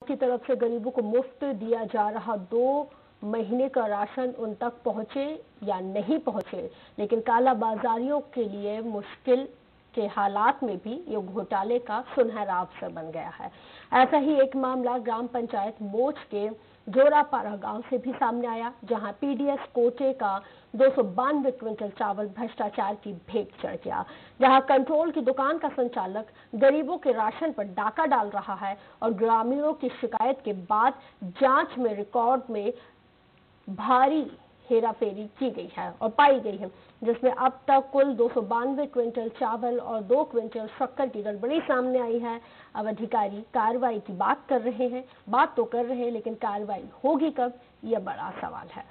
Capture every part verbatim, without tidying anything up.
की तरफ से गरीबों को मुफ्त दिया जा रहा दो महीने का राशन उन तक पहुंचे या नहीं पहुंचे, लेकिन कालाबाजारियों के लिए मुश्किल के हालात में भी ये घोटाले का सुनहरा अवसर बन गया है। ऐसा ही एक मामला ग्राम पंचायत मोच के जोरापारा गांव से भी सामने आया, जहां पीडीएस कोटे का दो सौ बानवे क्विंटल चावल भ्रष्टाचार की भेंट चढ़ गया, जहां कंट्रोल की दुकान का संचालक गरीबों के राशन पर डाका डाल रहा है और ग्रामीणों की शिकायत के बाद जांच में रिकॉर्ड में भारी हेराफेरी की गई है और पाई गई है, जिसमें अब तक कुल दो सौ बानवे क्विंटल चावल और दो क्विंटल शक्कर की गड़बड़ी सामने आई है। अब अधिकारी कार्रवाई की बात कर रहे हैं, बात तो कर रहे हैं, लेकिन कार्रवाई होगी कब, यह बड़ा सवाल है।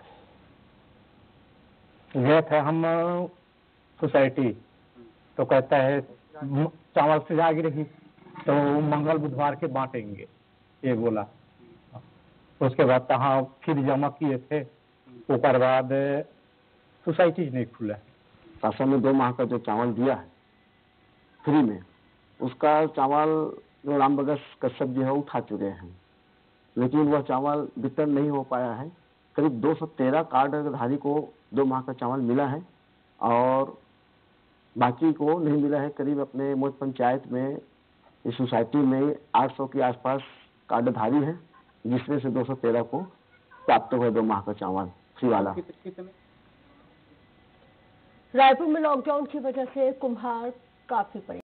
गए थे हम सोसाइटी, तो कहता है चावल से जा गिरी तो मंगल बुधवार के बांटेंगे, ये बोला। उसके बाद कहाँ फिर जमा किए थे, उसके बाद सोसाइटी नहीं खुला। शासन ने दो माह का जो चावल दिया है फ्री में, उसका चावल जो राम बगस कश्यप जी है उठा चुके हैं, लेकिन वह चावल वितरण नहीं हो पाया है। करीब दो सौ तेरह कार्डधारी को दो माह का चावल मिला है और बाकी को नहीं मिला है। करीब अपने मोच पंचायत में इस सोसाइटी में आठ सौ के आसपास कार्डधारी है, जिसमें से दो सौ तेरह को प्राप्त हुआ दो माह का चावल फ्री वाला। रायपुर में लॉकडाउन की वजह से कुम्हार काफी परेशान